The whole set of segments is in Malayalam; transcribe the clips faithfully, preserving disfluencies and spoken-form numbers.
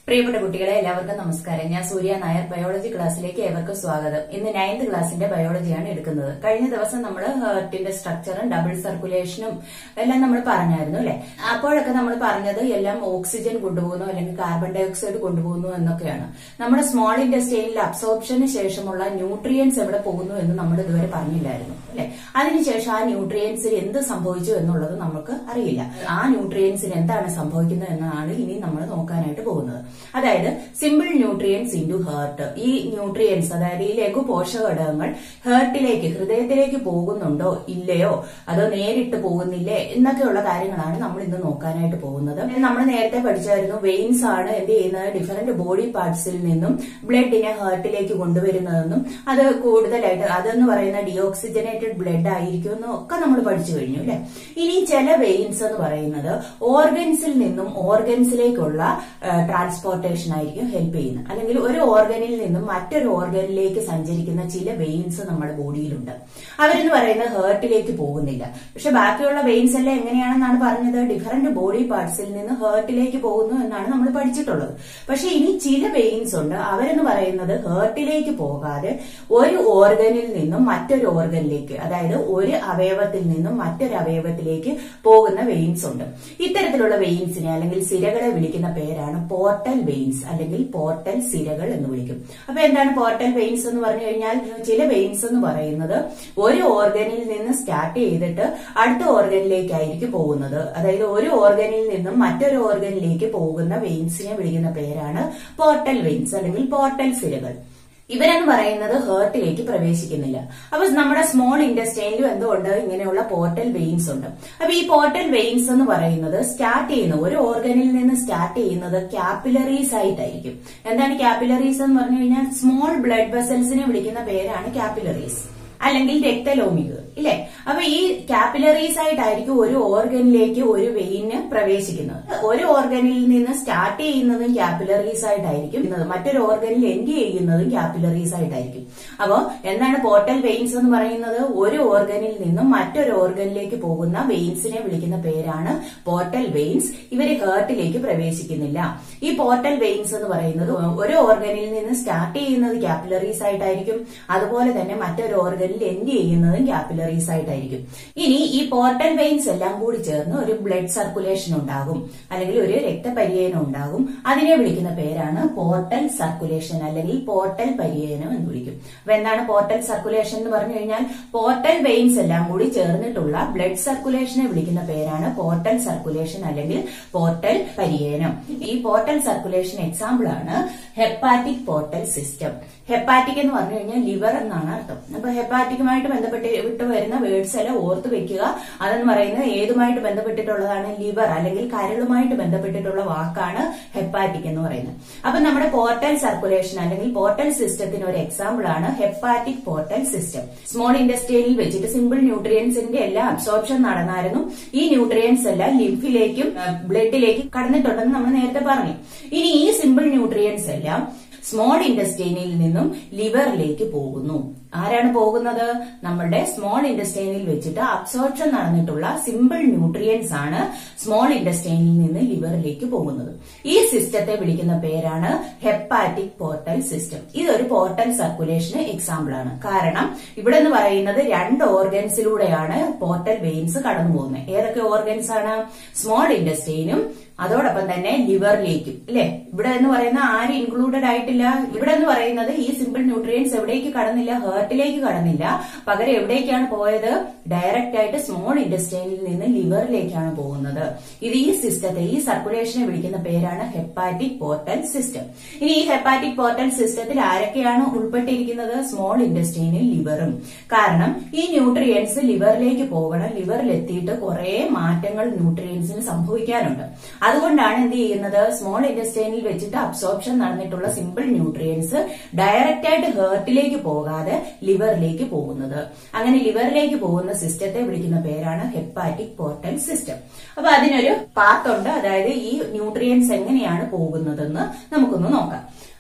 പ്രിയപ്പെട്ട കുട്ടികളെ എല്ലാവർക്കും നമസ്കാരം. ഞാൻ സൂര്യ നായർ. ബയോളജി ക്ലാസ്സിലേക്ക് ഏവർക്കും സ്വാഗതം. ഇന്ന് നയൻത് ക്ലാസിന്റെ ബയോളജിയാണ് എടുക്കുന്നത്. കഴിഞ്ഞ ദിവസം നമ്മൾ ഹാർട്ടിന്റെ സ്ട്രക്ചറും ഡബിൾ സർക്കുലേഷനും എല്ലാം നമ്മൾ പറഞ്ഞായിരുന്നു അല്ലെ. അപ്പോഴൊക്കെ നമ്മൾ പറഞ്ഞത് എല്ലാം ഓക്സിജൻ കൊണ്ടുപോകുന്നു അല്ലെങ്കിൽ കാർബൺ ഡൈ ഓക്സൈഡ് കൊണ്ടുപോകുന്നു എന്നൊക്കെയാണ്. നമ്മുടെ സ്മോൾ ഇന്റസ്റ്റൈനിൽ അബ്സോർപ്ഷന് ശേഷമുള്ള ന്യൂട്രിയൻസ് എവിടെ പോകുന്നു എന്ന് നമ്മൾ ഇതുവരെ പറഞ്ഞില്ലായിരുന്നു അല്ലെ. അതിനുശേഷം ആ ന്യൂട്രിയൻസിന് എന്ത് സംഭവിച്ചു എന്നുള്ളത് നമുക്ക് അറിയില്ല. ആ ന്യൂട്രിയൻസിന് എന്താണ് സംഭവിക്കുന്നത് എന്നാണ് ഇനി നമ്മൾ നോക്കാനായിട്ട് പോകുന്നത്. അതായത് സിമ്പിൾ ന്യൂട്രിയൻസ് ഇൻടു ഹേർട്ട്. ഈ ന്യൂട്രിയൻസ് അതായത് ഈ ലഘു പോഷക ഘടകങ്ങൾ ഹേർട്ടിലേക്ക് ഹൃദയത്തിലേക്ക് പോകുന്നുണ്ടോ ഇല്ലയോ, അതോ നേരിട്ട് പോകുന്നില്ലേ എന്നൊക്കെയുള്ള കാര്യങ്ങളാണ് നമ്മൾ ഇന്ന് നോക്കാനായിട്ട് പോകുന്നത്. നമ്മൾ നേരത്തെ പഠിച്ചായിരുന്നു വെയിൻസ് ആണ് എന്ത് ചെയ്യുന്നത്, ഡിഫറന്റ് ബോഡി പാർട്സിൽ നിന്നും ബ്ലഡിനെ ഹേർട്ടിലേക്ക് കൊണ്ടുവരുന്നതെന്നും അത് കൂടുതലായിട്ട് അതെന്ന് പറയുന്ന ഡിയോക്സിജനേറ്റഡ് ബ്ലഡ് ആയിരിക്കും എന്നും ഒക്കെ നമ്മൾ പഠിച്ചു കഴിഞ്ഞു അല്ലെ. ഇനി ചില വെയിൻസ് എന്ന് പറയുന്നത് ഓർഗൻസിൽ നിന്നും ഓർഗൻസിലേക്കുള്ള ട്രാൻസ്പോർട്ടേഷൻ ആയിരിക്കും ഹെൽപ്പ് ചെയ്യുന്നത്. അല്ലെങ്കിൽ ഒരു ഓർഗനിൽ നിന്നും മറ്റൊരു ഓർഗനിലേക്ക് സഞ്ചരിക്കുന്ന ചില വെയിൻസ് നമ്മുടെ ബോഡിയിലുണ്ട്. അവരെന്ന് പറയുന്നത് ഹേർട്ടിലേക്ക് പോകുന്നില്ല. പക്ഷെ ബാക്കിയുള്ള വെയിൻസ് എല്ലാം എങ്ങനെയാണെന്നാണ് പറഞ്ഞത്, ഡിഫറന്റ് ബോഡി പാർട്സിൽ നിന്ന് ഹേർട്ടിലേക്ക് പോകുന്നു എന്നാണ് നമ്മൾ പഠിച്ചിട്ടുള്ളത്. പക്ഷെ ഇനി ചില വെയിൻസ് ഉണ്ട്, അവരെന്ന് പറയുന്നത് ഹേർട്ടിലേക്ക് പോകാതെ ഒരു ഓർഗനിൽ നിന്നും മറ്റൊരു ഓർഗനിലേക്ക്, അതായത് ഒരു അവയവത്തിൽ നിന്നും മറ്റൊരു അവയവത്തിലേക്ക് പോകുന്ന വെയിൻസ് ഉണ്ട്. ഇത്തരത്തിലുള്ള വെയിൻസിനെ അല്ലെങ്കിൽ സിരകളെ വിളിക്കുന്ന പേരാണ് പോർട്ടൽ വെയിൻസ് അല്ലെങ്കിൽ പോർട്ടൽ സിരകൾ എന്ന് വിളിക്കും. അപ്പൊ എന്താണ് പോർട്ടൽ വെയിൻസ് എന്ന് പറഞ്ഞു കഴിഞ്ഞാൽ, ചില വെയിൻസ് എന്ന് പറയുന്നത് ഒരു ഓർഗനിൽ നിന്ന് സ്റ്റാർട്ട് ചെയ്തിട്ട് അടുത്ത ഓർഗനിലേക്കായിരിക്കും പോകുന്നത്. അതായത് ഒരു ഓർഗനിൽ നിന്നും മറ്റൊരു ഓർഗനിലേക്ക് പോകുന്ന വെയിൻസിനെ വിളിക്കുന്ന പേരാണ് പോർട്ടൽ വെയിൻസ് അല്ലെങ്കിൽ പോർട്ടൽ സിരകൾ. ഇവരെന്ന് പറയുന്നത് ഹേർട്ടിലേക്ക് പ്രവേശിക്കുന്നില്ല. അപ്പൊ നമ്മുടെ സ്മോൾ ഇന്റസ്റ്റൈനിലും എന്തുകൊണ്ട് ഇങ്ങനെയുള്ള പോർട്ടൽ വെയിൻസ് ഉണ്ട്. അപ്പൊ ഈ പോർട്ടൽ വെയിൻസ് എന്ന് പറയുന്നത് സ്റ്റാർട്ട് ചെയ്യുന്നത് ഒരു ഓർഗനിൽ നിന്ന് സ്റ്റാർട്ട് ചെയ്യുന്നത് ക്യാപ്പിലറീസ് ആയിട്ടായിരിക്കും. എന്താണ് ക്യാപ്പിലറീസ് എന്ന് പറഞ്ഞു കഴിഞ്ഞാൽ, സ്മോൾ ബ്ലഡ് വെസൽസിനെ വിളിക്കുന്ന പേരാണ് ക്യാപ്പിലറീസ് അല്ലെങ്കിൽ രക്തലോമികൾ ഇല്ലേ. അപ്പൊ ഈ ക്യാപ്പിലറീസ് ആയിട്ടായിരിക്കും ഒരു ഓർഗനിലേക്ക് ഒരു വെയിന് പ്രവേശിക്കുന്നത്. ഒരു ഓർഗനിൽ നിന്ന് സ്റ്റാർട്ട് ചെയ്യുന്നതും ക്യാപ്പിലറീസ് ആയിട്ടായിരിക്കും, മറ്റൊരു ഓർഗനിൽ എൻഡ് ചെയ്യുന്നതും ക്യാപ്പിലറീസ് ആയിട്ടായിരിക്കും. അപ്പോ എന്താണ് പോർട്ടൽ വെയിൻസ് എന്ന് പറയുന്നത്, ഒരു ഓർഗനിൽ നിന്നും മറ്റൊരു ഓർഗനിലേക്ക് പോകുന്ന വെയിൻസിനെ വിളിക്കുന്ന പേരാണ് പോർട്ടൽ വെയിൻസ്. ഇവര് ഹേർട്ടിലേക്ക് പ്രവേശിക്കുന്നില്ല. ഈ പോർട്ടൽ വെയിൻസ് എന്ന് പറയുന്നത് ഒരു ഓർഗനിൽ നിന്ന് സ്റ്റാർട്ട് ചെയ്യുന്നത് ക്യാപ്പിലറീസ് ആയിട്ടായിരിക്കും, അതുപോലെ തന്നെ മറ്റൊരു ഓർഗനിൽ എൻഡ് ചെയ്യുന്നതും ക്യാപ്പിലറീസ് ആയിട്ടായിരിക്കും. ഇനി ഈ പോർട്ടൽ വെയിൻസ് എല്ലാം കൂടി ചേർന്ന് ഒരു ബ്ലഡ് സർക്കുലേഷൻ ഉണ്ടാകും അല്ലെങ്കിൽ ഒരു രക്തപര്യനം ഉണ്ടാകും. അതിനെ വിളിക്കുന്ന പേരാണ് പോർട്ടൽ സർക്കുലേഷൻ അല്ലെങ്കിൽ പോർട്ടൽ പര്യനം എന്ന് വിളിക്കും. അപ്പൊ എന്താണ് പോർട്ടൽ സർക്കുലേഷൻ എന്ന് പറഞ്ഞു കഴിഞ്ഞാൽ, പോർട്ടൽ വെയിൻസ് എല്ലാം കൂടി ചേർന്നിട്ടുള്ള ബ്ലഡ് സർക്കുലേഷനെ വിളിക്കുന്ന പേരാണ് പോർട്ടൽ സർക്കുലേഷൻ അല്ലെങ്കിൽ പോർട്ടൽ പര്യനം. ഈ പോർട്ടൽ സർക്കുലേഷൻ എക്സാമ്പിൾ ആണ് ഹെപ്പാറ്റിക് പോർട്ടൽ സിസ്റ്റം. ഹെപ്പാറ്റിക് എന്ന് പറഞ്ഞു കഴിഞ്ഞാൽ ലിവർ എന്നാണ് അർത്ഥം. അപ്പൊ ഹെപ്പാറ്റിക്കുമായിട്ട് ബന്ധപ്പെട്ട് വിട്ടു വരുന്ന വേർഡ്സ് എല്ലാം ഓർത്ത് വെക്കുക. അതെന്ന് പറയുന്നത് ഏതുമായിട്ട് ബന്ധപ്പെട്ടിട്ടുള്ളതാണ്, ലിവർ അല്ലെങ്കിൽ കരളുമായിട്ട് ബന്ധപ്പെട്ടിട്ടുള്ള വാക്കാണ് ഹെപ്പാറ്റിക് എന്ന് പറയുന്നത്. അപ്പൊ നമ്മുടെ പോർട്ടൽ സർക്കുലേഷൻ അല്ലെങ്കിൽ പോർട്ടൽ സിസ്റ്റത്തിന് ഒരു എക്സാമ്പിൾ ആണ് ഹെപ്പാറ്റിക് പോർട്ടൽ സിസ്റ്റം. സ്മോൾ ഇന്റസ്റ്റൈനിൽ വെച്ചിട്ട് സിമ്പിൾ ന്യൂട്രിയൻസിന്റെ എല്ലാം അബ്സോർപ്ഷൻ നടന്നായിരുന്നു. ഈ ന്യൂട്രിയൻസ് എല്ലാം ലിംഫിലേക്കും ബ്ലഡിലേക്കും കടന്നിട്ടുണ്ടെന്ന് നമ്മൾ നേരത്തെ പറഞ്ഞു. ഇനി ഈ സിമ്പിൾ ന്യൂട്രിയൻസ് എല്ലാം സ്മോൾ ഇന്റസ്റ്റൈനിൽ നിന്നും ലിവറിലേക്ക് പോകുന്നു. ആരാണ് പോകുന്നത്? നമ്മളുടെ സ്മോൾ ഇന്റസ്റ്റൈനിൽ വെച്ചിട്ട് അബ്സോർപ്ഷൻ നടന്നിട്ടുള്ള സിമ്പിൾ ന്യൂട്രിയൻസ് ആണ് സ്മോൾ ഇന്റസ്റ്റൈനിൽ നിന്ന് ലിവറിലേക്ക് പോകുന്നത്. ഈ സിസ്റ്റത്തെ വിളിക്കുന്ന പേരാണ് ഹെപ്പാറ്റിക് പോർട്ടൽ സിസ്റ്റം. ഇതൊരു പോർട്ടൽ സർക്കുലേഷന് എക്സാമ്പിൾ ആണ്. കാരണം ഇവിടെ എന്ന് പറയുന്നത് രണ്ട് ഓർഗൻസിലൂടെയാണ് പോർട്ടൽ വെയിൻസ് കടന്നു പോകുന്നത്. ഏതൊക്കെ ഓർഗൻസ് ആണ്? സ്മോൾ ഇന്റസ്റ്റൈനും അതോടൊപ്പം തന്നെ ലിവറിലേക്കും അല്ലെ. ഇവിടെ എന്ന് പറയുന്ന ആരും ഇൻക്ലൂഡഡ് ആയിട്ടില്ല. ഇവിടെ എന്ന് പറയുന്നത് ഈ സിമ്പിൾ ന്യൂട്രിയൻസ് എവിടേക്ക് കടന്നില്ല, ഹേർട്ടിലേക്ക് കടന്നില്ല. പകരം എവിടേക്കാണ് പോയത്? ഡയറക്റ്റ് ആയിട്ട് സ്മോൾ ഇന്റസ്റ്റൈനിൽ നിന്ന് ലിവറിലേക്കാണ് പോകുന്നത്. ഇത് ഈ സിസ്റ്റത്തെ ഈ സർക്കുലേഷനെ വിളിക്കുന്ന പേരാണ് ഹെപ്പാറ്റിക് പോർട്ടൽ സിസ്റ്റം. ഇനി ഈ ഹെപ്പാറ്റിക് പോർട്ടൽ സിസ്റ്റത്തിൽ ആരൊക്കെയാണ് ഉൾപ്പെട്ടിരിക്കുന്നത്? സ്മോൾ ഇന്റസ്റ്റൈനിൽ ലിവറും. കാരണം ഈ ന്യൂട്രിയൻസ് ലിവറിലേക്ക് പോകണം. ലിവറിലെത്തിയിട്ട് കുറെ മാറ്റങ്ങൾ ന്യൂട്രിയൻസിന് സംഭവിക്കാനുണ്ട്. അതുകൊണ്ടാണ് എന്ത് ചെയ്യുന്നത്, സ്മോൾ ഇന്റസ്റ്റൈനിൽ വെച്ചിട്ട് അബ്സോർപ്ഷൻ നടന്നിട്ടുള്ള സിമ്പിൾ ന്യൂട്രിയൻസ് ഡയറക്റ്റ് ആയിട്ട് ഹേർട്ടിലേക്ക് പോകാതെ ലിവറിലേക്ക് പോകുന്നത്. അങ്ങനെ ലിവറിലേക്ക് പോകുന്ന സിസ്റ്റത്തെ വിളിക്കുന്ന പേരാണ് ഹെപ്പാറ്റിക് പോർട്ടൽ സിസ്റ്റം. അപ്പൊ അതിനൊരു പാർട്ടുണ്ട്, അതായത് ഈ ന്യൂട്രിയൻസ് എങ്ങനെയാണ് പോകുന്നതെന്ന് നമുക്കൊന്ന് നോക്കാം.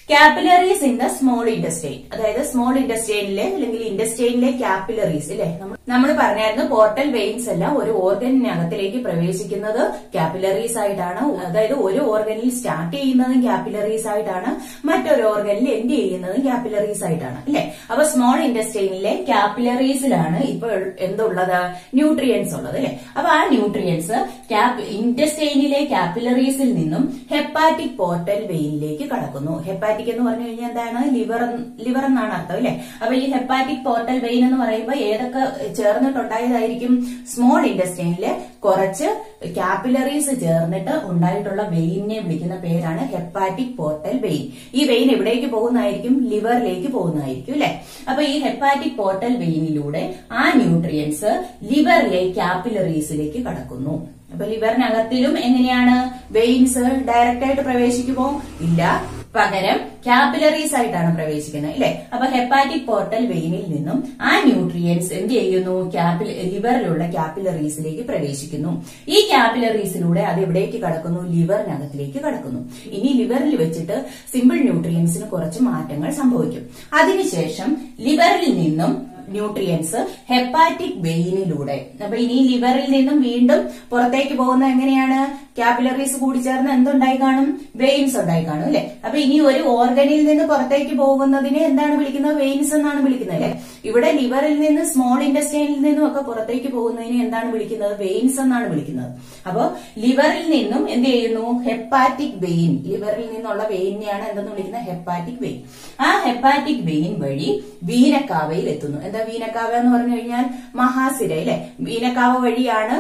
Capillaries in the small intestine, അതായത് സ്മോൾ ഇൻഡസ്റ്റൈനിലെ അല്ലെങ്കിൽ ഇൻഡസ്റ്റൈനിലെ കാപ്പിലറീസ് അല്ലെ, നമ്മൾ പറഞ്ഞായിരുന്നു പോർട്ടൽ വെയിൻസ് എല്ലാം ഒരു ഓർഗനിനകത്തിലേക്ക് പ്രവേശിക്കുന്നത് കാപ്പിലറീസ് ആയിട്ടാണ്. അതായത് ഒരു ഓർഗനിൽ സ്റ്റാർട്ട് ചെയ്യുന്നതും കാപ്പിലറീസ് ആയിട്ടാണ്, മറ്റൊരു ഓർഗനിൽ എൻഡ് ചെയ്യുന്നതും കാപ്പിലറീസ് ആയിട്ടാണ് അല്ലെ. അപ്പൊ സ്മോൾ ഇൻഡസ്റ്റൈനിലെ കാപ്പിലറീസിലാണ് ഇപ്പോൾ എന്തുള്ളത്, ന്യൂട്രിയൻസ് ഉള്ളത് അല്ലെ. അപ്പൊ ആ ന്യൂട്രിയൻസ് ഇൻഡസ്റ്റൈനിലെ കാപ്പിലറീസിൽ നിന്നും ഹെപ്പാറ്റിക് പോർട്ടൽ വെയിനിലേക്ക് കടക്കുന്നു. ഹെപ്പാറ്റിക് എന്ന് പറഞ്ഞു കഴിഞ്ഞാൽ എന്താണ്, ലിവർ ലിവർ എന്നാണ് അർത്ഥം അല്ലെ. അപ്പൊ ഈ ഹെപ്പാറ്റിക് പോർട്ടൽ വെയിൻ എന്ന് പറയുമ്പോൾ ഏതൊക്കെ ചേർന്നിട്ടുണ്ടായതായിരിക്കും, സ്മോൾ ഇൻഡസ്റ്റൈനിലെ കുറച്ച് കാപ്പിലറീസ് ചേർന്നിട്ട് ഉണ്ടായിട്ടുള്ള വെയിനെ വിളിക്കുന്ന പേരാണ് ഹെപ്പാറ്റിക് പോർട്ടൽ വെയിൻ. ഈ വെയിൻ എവിടേക്ക് പോകുന്നതായിരിക്കും, ലിവറിലേക്ക് പോകുന്നതായിരിക്കും അല്ലെ. അപ്പൊ ഈ ഹെപ്പാറ്റിക് പോർട്ടൽ വെയിനിലൂടെ ആ ന്യൂട്രിയൻസ് ലിവറിലെ കാപ്പിലറീസിലേക്ക് കടക്കുന്നു. അപ്പൊ ലിവറിനകത്തിലും എങ്ങനെയാണ്, വെയിൻസ് ഡയറക്റ്റ് ആയിട്ട് പ്രവേശിക്കുമോ, ഇല്ല, പകരം കാപ്പിലറീസ് ആയിട്ടാണ് പ്രവേശിക്കുന്നത് അല്ലെ. അപ്പൊ ഹെപ്പാറ്റിക് പോർട്ടൽ വെയിനിൽ നിന്നും ആ ന്യൂട്രിയൻസ് എന്ത് ചെയ്യുന്നു, ലിവറിലുള്ള കാപ്പിലറീസിലേക്ക് പ്രവേശിക്കുന്നു. ഈ കാപ്പിലറീസിലൂടെ അത് എവിടേക്ക് കടക്കുന്നു, ലിവറിനകത്തിലേക്ക് കടക്കുന്നു. ഇനി ലിവറിൽ വെച്ചിട്ട് സിമ്പിൾ ന്യൂട്രിയൻസിന് കുറച്ച് മാറ്റങ്ങൾ സംഭവിക്കും. അതിനുശേഷം ലിവറിൽ നിന്നും ന്യൂട്രിയൻസ് ഹെപ്പാറ്റിക് വെയിനിലൂടെ, അപ്പൊ ഇനി ലിവറിൽ നിന്നും വീണ്ടും പുറത്തേക്ക് പോകുന്ന എങ്ങനെയാണ്, കാപ്പിലറീസ് കൂടി ചേർന്ന് എന്തുണ്ടായി കാണും, വെയിൻസ് ഉണ്ടായി കാണും അല്ലെ. അപ്പൊ ഇനി ഒരു ഓർഗനിൽ നിന്ന് പുറത്തേക്ക് പോകുന്നതിനെ എന്താണ് വിളിക്കുന്നത്, വെയിൻസ് എന്നാണ് വിളിക്കുന്നത് അല്ലെ. ഇവിടെ ലിവറിൽ നിന്ന് സ്മോൾ ഇൻഡസ്റ്റൈനിൽ നിന്നും ഒക്കെ പുറത്തേക്ക് പോകുന്നതിനെ എന്താണ് വിളിക്കുന്നത്, വെയിൻസ് എന്നാണ് വിളിക്കുന്നത്. അപ്പോ ലിവറിൽ നിന്നും എന്ത് ചെയ്യുന്നു, ഹെപ്പാറ്റിക് വെയിൻ, ലിവറിൽ നിന്നുള്ള വെയിനെയാണ് എന്തെന്ന് വിളിക്കുന്നത്, ഹെപ്പാറ്റിക് വെയിൻ. ആ ഹെപ്പാറ്റിക് വെയിൻ വഴി വീനക്കാവയിൽ എത്തുന്നു. എന്താ വീനക്കാവ എന്ന് പറഞ്ഞു കഴിഞ്ഞാൽ മഹാസിര അല്ലെ. വീനക്കാവ വഴിയാണ്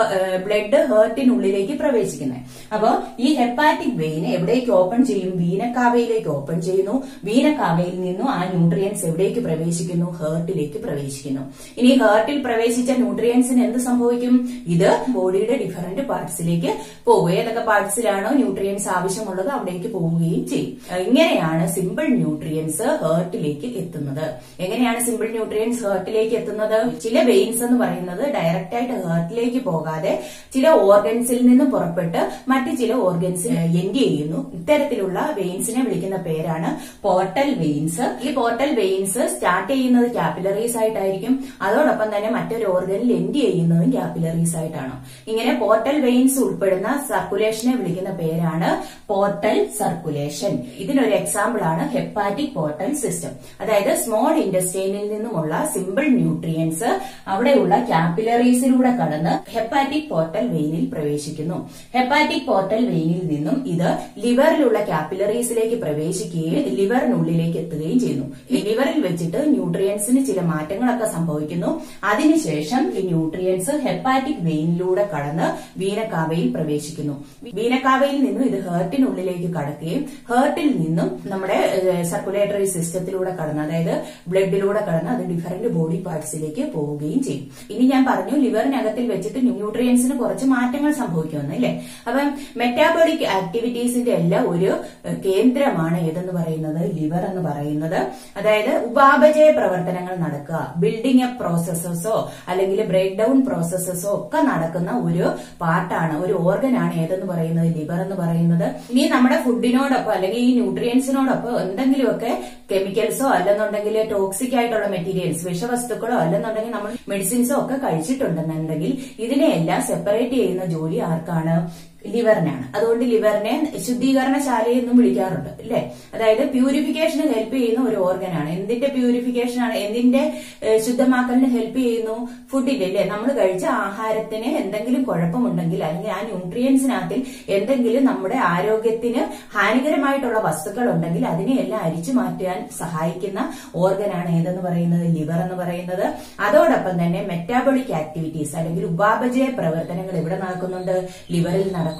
ബ്ലഡ് ഹേർട്ടിനുള്ളിലേക്ക് പ്രവേശിക്കുന്നത്. അപ്പോ ഈ ഹെപ്പാറ്റിക് വെയിൻ എവിടേക്ക് ഓപ്പൺ ചെയ്യും, വീനക്കാവയിലേക്ക് ഓപ്പൺ ചെയ്യുന്നു. വീനക്കാവയിൽ നിന്നും ആ ന്യൂട്രിയൻസ് എവിടേക്ക് പ്രവേശിക്കുന്നു, ഹേർട്ടിലേക്ക് പ്രവേശിക്കുന്നു. ഇനി ഹേർട്ടിൽ പ്രവേശിച്ച ന്യൂട്രിയൻസിന് എന്ത് സംഭവിക്കും, ഇത് ബോഡിയുടെ ഡിഫറന്റ് പാർട്സിലേക്ക് പോകും. ഏതൊക്കെ പാർട്സിലാണോ ന്യൂട്രിയൻസ് ആവശ്യമുള്ളത് അവിടേക്ക് പോവുകയും ചെയ്യും. ഇങ്ങനെയാണ് സിമ്പിൾ ന്യൂട്രിയൻസ് ഹേർട്ടിലേക്ക് എത്തുന്നത്. എങ്ങനെയാണ് സിമ്പിൾ ന്യൂട്രിയൻസ് ഹേർട്ടിലേക്ക് എത്തുന്നത്, ചില വെയിൻസ് എന്ന് പറയുന്നത് ഡയറക്റ്റ് ആയിട്ട് ഹേർട്ടിലേക്ക് പോകാതെ ചില ഓർഗൻസിൽ നിന്ന് പുറപ്പെട്ട് മറ്റു ചില ഓർഗൻസിൽ എൻഡ് ചെയ്യുന്നു. ഇത്തരത്തിലുള്ള വെയിൻസിനെ വിളിക്കുന്ന പേരാണ് പോർട്ടൽ വെയിൻസ്. ഈ പോർട്ടൽ വെയിൻസ് സ്റ്റാർട്ട് ചെയ്യുന്നത് കാപ്പിലറീസ് ആയിട്ടായിരിക്കും, അതോടൊപ്പം തന്നെ മറ്റൊരു ഓർഗനിൽ എൻഡ് ചെയ്യുന്നതും കാപ്പിലറീസ് ആയിട്ടാണ്. ഇങ്ങനെ പോർട്ടൽ വെയിൻസ് ഉൾപ്പെടുന്ന സർക്കുലേഷനെ വിളിക്കുന്ന പേരാണ് പോർട്ടൽ സർക്കുലേഷൻ. ഇതിനൊരു എക്സാമ്പിൾ ആണ് ഹെപ്പാറ്റിക് പോർട്ടൽ സിസ്റ്റം. അതായത് സ്മോൾ ഇൻഡസ്റ്റൈനിൽ നിന്നുമുള്ള സിമ്പിൾ ന്യൂട്രിയൻസ് അവിടെയുള്ള കാപ്പിലറീസിലൂടെ കടന്ന് ഹെപ്പാറ്റിക് പോർട്ടൽ വെയിനിൽ പ്രവേശിക്കുന്നു. ഹെപ്പാറ്റിക് പോർട്ടൽ വെയിനിൽ നിന്നും ഇത് ലിവറിലുള്ള കാപ്പിലറീസിലേക്ക് പ്രവേശിക്കുകയും ലിവറിനുള്ളിലേക്ക് എത്തുകയും ചെയ്യുന്നു. ലിവറിൽ വെച്ചിട്ട് ന്യൂട്രിയൻസിന് ചില മാറ്റങ്ങളൊക്കെ സംഭവിക്കുന്നു. അതിനുശേഷം ഈ ന്യൂട്രിയൻസ് ഹെപ്പാറ്റിക് വെയിനിലൂടെ കടന്ന് വീനക്കാവയിൽ പ്രവേശിക്കുന്നു. വീനക്കാവയിൽ നിന്നും ഇത് ഹേർട്ടിനുള്ളിലേക്ക് കടക്കുകയും ഹേർട്ടിൽ നിന്നും നമ്മുടെ സർക്കുലേറ്ററി സിസ്റ്റത്തിലൂടെ കടന്ന്, അതായത് ബ്ലഡിലൂടെ കടന്ന് അത് ഡിഫറന്റ് ബോഡി പാർട്സിലേക്ക് പോവുകയും ചെയ്യും. ഇനി ഞാൻ പറഞ്ഞു ലിവറിനകത്തിൽ വെച്ചിട്ട് ന്യൂട്രിയൻസിന് കുറച്ച് മാറ്റങ്ങൾ സംഭവിക്കുമെന്ന് അല്ലെ. അപ്പം മെറ്റാബോളിക് ആക്ടിവിറ്റീസിന്റെ എല്ലാം ഒരു കേന്ദ്രമാണ് ഏതെന്ന് പറയുന്നത്, ലിവർ എന്ന് പറയുന്നത്. അതായത് ഉപാപചയ പ്രവർത്തനങ്ങൾ നടക്കുക, ബിൽഡിംഗ് അപ്പ് പ്രോസസ്സസോ അല്ലെങ്കിൽ ബ്രേക്ക് ഡൌൺ പ്രോസസ്സസോ ഒക്കെ നടക്കുന്ന ഒരു പാർട്ടാണ്, ഒരു ഓർഗനാണ് ഏതെന്ന് പറയുന്നത്, ലിവർ എന്ന് പറയുന്നത്. ഇനി നമ്മുടെ ഫുഡിനോടൊപ്പം അല്ലെങ്കിൽ ഈ ന്യൂട്രിയൻസിനോടൊപ്പം എന്തെങ്കിലുമൊക്കെ കെമിക്കൽസോ അല്ലെന്നുണ്ടെങ്കിൽ ടോക്സിക് ആയിട്ടുള്ള മെറ്റീരിയൽസ്, വിഷവസ്തുക്കളോ അല്ലെന്നുണ്ടെങ്കിൽ നമ്മൾ മെഡിസിൻസോ ഒക്കെ കഴിച്ചിട്ടുണ്ടെന്നുണ്ടെങ്കിൽ ഇതിനെയെല്ലാം സെപ്പറേറ്റ് ചെയ്യുന്ന ജോലി ആർക്കാണ്, ലിവറിനാണ്. അതുകൊണ്ട് ലിവറിനെ ശുദ്ധീകരണശാലയെന്നും വിളിക്കാറുണ്ട് അല്ലെ. അതായത് പ്യൂരിഫിക്കേഷന് ഹെൽപ്പ് ചെയ്യുന്ന ഒരു ഓർഗനാണ്. എന്തിന്റെ പ്യൂരിഫിക്കേഷൻ ആണ്, എന്തിന്റെ ശുദ്ധമാക്കലിന് ഹെൽപ്പ് ചെയ്യുന്നു, ഫുഡിന്റെ അല്ലെ. നമ്മൾ കഴിച്ച ആഹാരത്തിന് എന്തെങ്കിലും കുഴപ്പമുണ്ടെങ്കിൽ അല്ലെങ്കിൽ ആ ന്യൂട്രിയൻസിനകത്തിൽ എന്തെങ്കിലും നമ്മുടെ ആരോഗ്യത്തിന് ഹാനികരമായിട്ടുള്ള വസ്തുക്കൾ ഉണ്ടെങ്കിൽ അതിനെയെല്ലാം അരിച്ചു മാറ്റാൻ സഹായിക്കുന്ന ഓർഗനാണ് ഏതെന്ന് പറയുന്നത്, ലിവർ എന്ന് പറയുന്നത്. അതോടൊപ്പം തന്നെ മെറ്റാബോളിക് ആക്ടിവിറ്റീസ് അല്ലെങ്കിൽ ഉപാപചയ പ്രവർത്തനങ്ങൾ എവിടെ നടക്കുന്നുണ്ട്, ലിവറിൽ നടക്കുന്നുണ്ട്.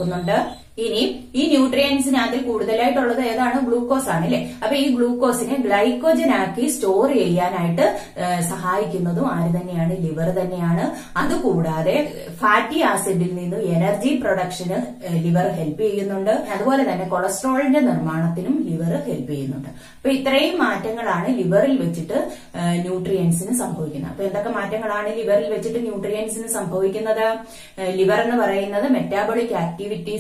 ഇനി ഈ ന്യൂട്രിയൻസിനകത്തിൽ കൂടുതലായിട്ടുള്ളത് ഏതാണ്, ഗ്ലൂക്കോസ് ആണ് അല്ലെ. അപ്പൊ ഈ ഗ്ലൂക്കോസിനെ ഗ്ലൈക്കോജൻ ആക്കി സ്റ്റോർ ചെയ്യാനായിട്ട് സഹായിക്കുന്നതും ആര് തന്നെയാണ്, ലിവർ തന്നെയാണ്. അതുകൂടാതെ ഫാറ്റി ആസിഡിൽ നിന്ന് എനർജി പ്രൊഡക്ഷന് ലിവർ ഹെൽപ്പ് ചെയ്യുന്നുണ്ട്. അതുപോലെ തന്നെ കൊളസ്ട്രോളിന്റെ നിർമ്മാണത്തിനും ലിവർ ഹെൽപ്പ് ചെയ്യുന്നുണ്ട്. അപ്പൊ ഇത്രയും മാറ്റങ്ങളാണ് ലിവറിൽ വെച്ചിട്ട് ന്യൂട്രിയൻസിന് സംഭവിക്കുന്നത്. അപ്പൊ എന്തൊക്കെ മാറ്റങ്ങളാണ് ലിവറിൽ വെച്ചിട്ട് ന്യൂട്രിയൻസിന് സംഭവിക്കുന്നത്, ലിവർ എന്ന് പറയുന്നത് മെറ്റാബോളിക് ആക്ടിവിറ്റീസിന്റെ ഒരു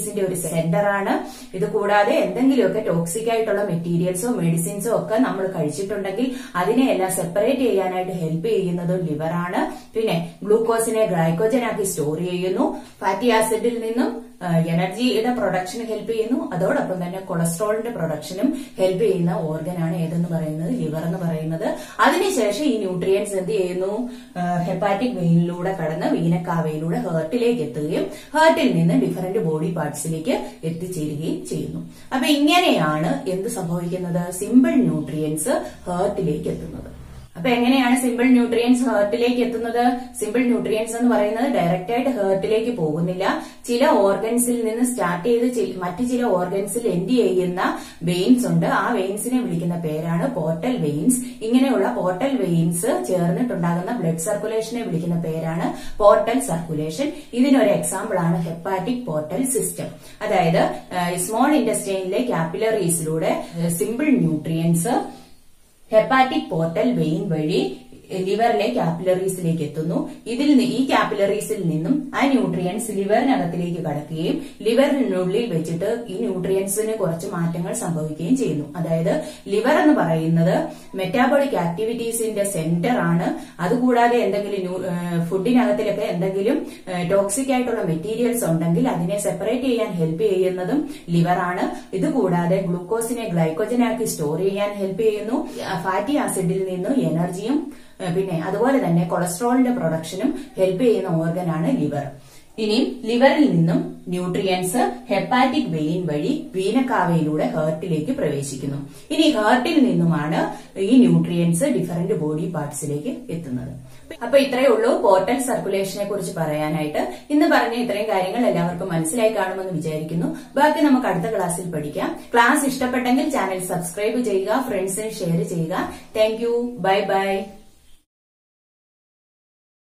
സെന്റർ ആണ്. ഇത് കൂടാതെ എന്തെങ്കിലുമൊക്കെ ടോക്സിക് ആയിട്ടുള്ള മെറ്റീരിയൽസോ മെഡിസിൻസോ ഒക്കെ നമ്മൾ കഴിച്ചിട്ടുണ്ടെങ്കിൽ അതിനെ എല്ലാം സെപ്പറേറ്റ് ചെയ്യാനായിട്ട് ഹെൽപ്പ് ചെയ്യുന്നതും ലിവർ ആണ്. പിന്നെ ഗ്ലൂക്കോസിനെ ഗ്ലൈക്കോജൻ ആക്കി സ്റ്റോർ ചെയ്യുന്നു. ഫാറ്റി ആസിഡിൽ നിന്നും എനർജിയുടെ പ്രൊഡക്ഷന് ഹെൽപ്പ് ചെയ്യുന്നു. അതോടൊപ്പം തന്നെ കൊളസ്ട്രോളിന്റെ പ്രൊഡക്ഷനും ഹെൽപ്പ് ചെയ്യുന്ന ഓർഗനാണ് ഏതെന്ന് പറയുന്നത് ലിവർ എന്ന് പറയുന്നത്. അതിനുശേഷം ഈ ന്യൂട്രിയൻസ് എന്ത് ചെയ്യുന്നു? ഹെപ്പാറ്റിക് വെയിനിലൂടെ കടന്ന് വീനക്കാവയിലൂടെ ഹേർട്ടിലേക്ക് എത്തുകയും ഹേർട്ടിൽ നിന്ന് ഡിഫറന്റ് ബോഡി പാർട്സിലേക്ക് എത്തിച്ചേരുകയും ചെയ്യുന്നു. അപ്പൊ ഇങ്ങനെയാണ് എന്ത് സംഭവിക്കുന്നത്? സിമ്പിൾ ന്യൂട്രിയൻസ് ഹേർട്ടിലേക്ക് എത്തുന്നത്. അപ്പൊ എങ്ങനെയാണ് സിമ്പിൾ ന്യൂട്രിയൻസ് ഹേർട്ടിലേക്ക് എത്തുന്നത്? സിമ്പിൾ ന്യൂട്രിയൻസ് എന്ന് പറയുന്നത് ഡയറക്റ്റ് ആയിട്ട് ഹേർട്ടിലേക്ക് പോകുന്നില്ല. ചില ഓർഗൻസിൽ നിന്ന് സ്റ്റാർട്ട് ചെയ്ത് മറ്റു ചില ഓർഗൻസിൽ എൻഡ് ചെയ്യുന്ന വെയിൻസ് ഉണ്ട്. ആ വെയിൻസിനെ വിളിക്കുന്ന പേരാണ് പോർട്ടൽ വെയിൻസ്. ഇങ്ങനെയുള്ള പോർട്ടൽ വെയിൻസ് ചേർന്നിട്ടുണ്ടാകുന്ന ബ്ലഡ് സർക്കുലേഷനെ വിളിക്കുന്ന പേരാണ് പോർട്ടൽ സർക്കുലേഷൻ. ഇതിനൊരു എക്സാമ്പിൾ ആണ് ഹെപ്പാറ്റിക് പോർട്ടൽ സിസ്റ്റം. അതായത് സ്മോൾ ഇന്റസ്റ്റൈനിലെ കാപ്പിലറീസിലൂടെ simple nutrients hepatic portal vein വഴി ലിവറിലെ കാപ്പിലറീസിലേക്ക് എത്തുന്നു. ഇതിൽ ഈ കാപ്പിലറീസിൽ നിന്നും ആ ന്യൂട്രിയൻസ് ലിവറിനകത്തിലേക്ക് കടക്കുകയും ലിവറിനുള്ളിൽ വെച്ചിട്ട് ഈ ന്യൂട്രിയൻസിന് കുറച്ച് മാറ്റങ്ങൾ സംഭവിക്കുകയും ചെയ്യുന്നു. അതായത് ലിവർ എന്ന് പറയുന്നത് മെറ്റാബോളിക് ആക്ടിവിറ്റീസിന്റെ സെന്റർ ആണ്. അതുകൂടാതെ എന്തെങ്കിലും ഫുഡിനകത്തിലൊക്കെ എന്തെങ്കിലും ടോക്സിക് ആയിട്ടുള്ള മെറ്റീരിയൽസ് ഉണ്ടെങ്കിൽ അതിനെ സെപ്പറേറ്റ് ചെയ്യാൻ ഹെൽപ്പ് ചെയ്യുന്നതും ലിവർ ആണ്. ഇതുകൂടാതെ ഗ്ലൂക്കോസിനെ ഗ്ലൈക്കോജനാക്കി സ്റ്റോർ ചെയ്യാൻ ഹെൽപ്പ് ചെയ്യുന്നു. ഫാറ്റി ആസിഡിൽ നിന്നും എനർജിയും പിന്നെ അതുപോലെ തന്നെ കൊളസ്ട്രോളിന്റെ പ്രൊഡക്ഷനും ഹെൽപ്പ് ചെയ്യുന്ന ഓർഗനാണ് ലിവർ. ഇനി ലിവറിൽ നിന്നും ന്യൂട്രിയൻസ് ഹെപ്പാറ്റിക് വെയിൻ വഴി വീനക്കാവയിലൂടെ ഹേർട്ടിലേക്ക് പ്രവേശിക്കുന്നു. ഇനി ഹേർട്ടിൽ നിന്നുമാണ് ഈ ന്യൂട്രിയൻസ് ഡിഫറന്റ് ബോഡി പാർട്സിലേക്ക് എത്തുന്നത്. അപ്പൊ ഇത്രയേ ഉള്ളൂ പോർട്ടൽ സർക്കുലേഷനെ കുറിച്ച് പറയാനായിട്ട്. ഇന്ന് പറഞ്ഞ ഇത്രയും കാര്യങ്ങൾ എല്ലാവർക്കും മനസ്സിലായി കാണുമെന്ന് വിചാരിക്കുന്നു. ബാക്കി നമുക്ക് അടുത്ത ക്ലാസ്സിൽ പഠിക്കാം. ക്ലാസ് ഇഷ്ടപ്പെട്ടെങ്കിൽ ചാനൽ സബ്സ്ക്രൈബ് ചെയ്യുക, ഫ്രണ്ട്സിന് ഷെയർ ചെയ്യുക. Thank you. Bye by.